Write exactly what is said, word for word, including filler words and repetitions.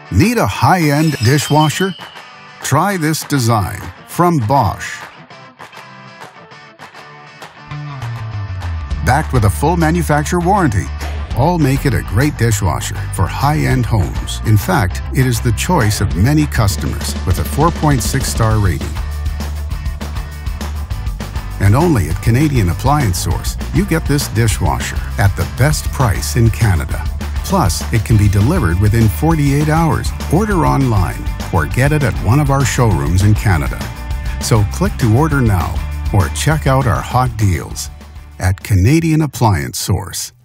Need a high-end dishwasher? Try this design from Bosch. Backed with a full manufacturer warranty, all make it a great dishwasher for high-end homes. In fact, it is the choice of many customers with a four point six star rating. And only at Canadian Appliance Source, you get this dishwasher at the best price in Canada. Plus, it can be delivered within forty-eight hours. Order online or get it at one of our showrooms in Canada. So click to order now or check out our hot deals at Canadian Appliance Source.